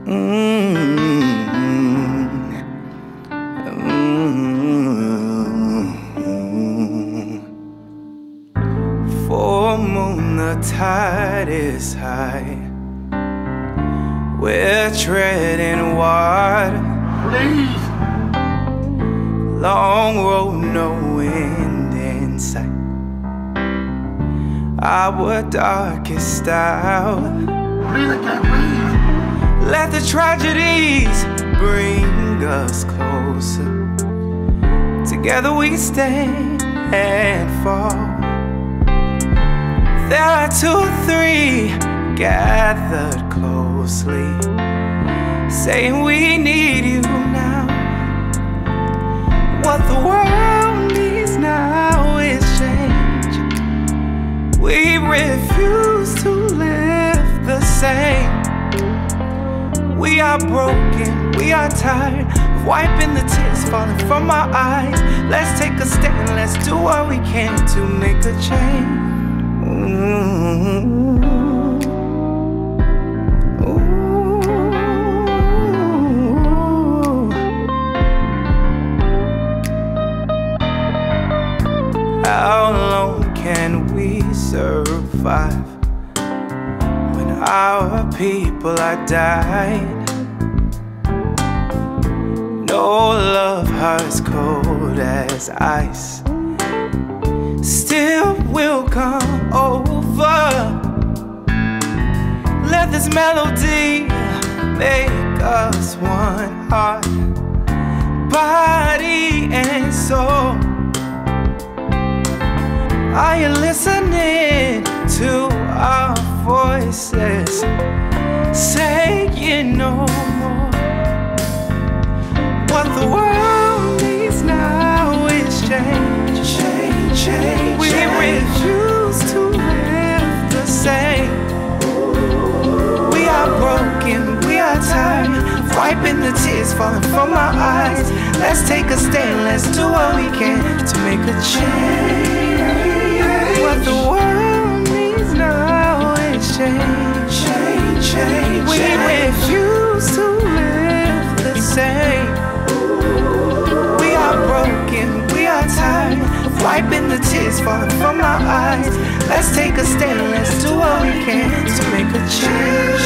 Full moon, the tide is high. We're treading water. Please. Long road, no wind in sight. Our darkest hour. Please, I can't breathe. Let the tragedies bring us closer. Together we stand and fall. There are 2 or 3 gathered closely, saying we need you now. What the world needs now is change. We refuse to live the same. We are broken, we are tired of wiping the tears falling from our eyes. Let's take a stand, let's do what we can to make a change. How long can we survive when our people are dying? No love, hearts cold as ice, still will come over. Let this melody make us one heart, body and soul. Are you listening to our voices saying no more? What the world needs now is change. Change, change. We refuse to live the same. We are broken, we are tired of wiping the tears falling from our eyes. Let's take a stand, let's do what we can to make a change. What the world needs now is change. Change, change. We refuse to live the same. We are broken, we are tired of wiping the tears falling from our eyes. Let's take a stand, let's do what we can to make a change.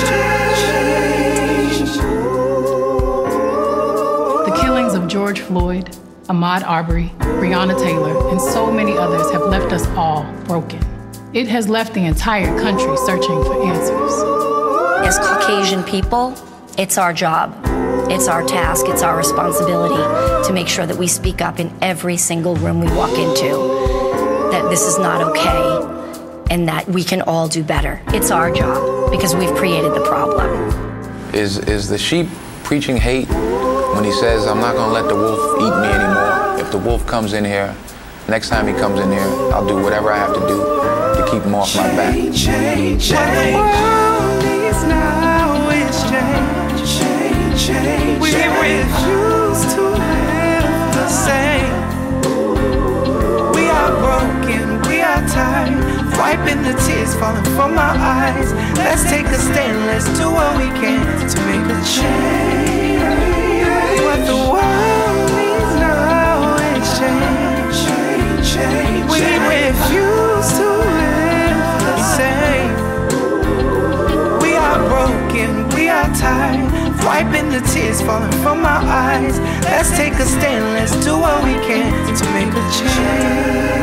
The killings of George Floyd, Ahmaud Arbery, Breonna Taylor, and so many others have left us all broken. It has left the entire country searching for answers. As Caucasian people, it's our job, it's our task, it's our responsibility to make sure that we speak up in every single room we walk into, that this is not okay, and that we can all do better. It's our job, because we've created the problem. Is the sheep preaching hate when he says, I'm not gonna let the wolf eat me anymore? If the wolf comes in here, next time he comes in here, I'll do whatever I have to do to keep him off my back. Change, change, change. What the world needs now is change. Change, change. We refuse to live the same. We are broken, we are tired of wiping the tears falling from our eyes. Let's take a stand, let's do what we can to make a change. What the world needs now is change. Change, change. We refuse to live the same. We are broken, we are tired of wiping the tears falling from our eyes. Let's take a stand, let's do what we can to make a change.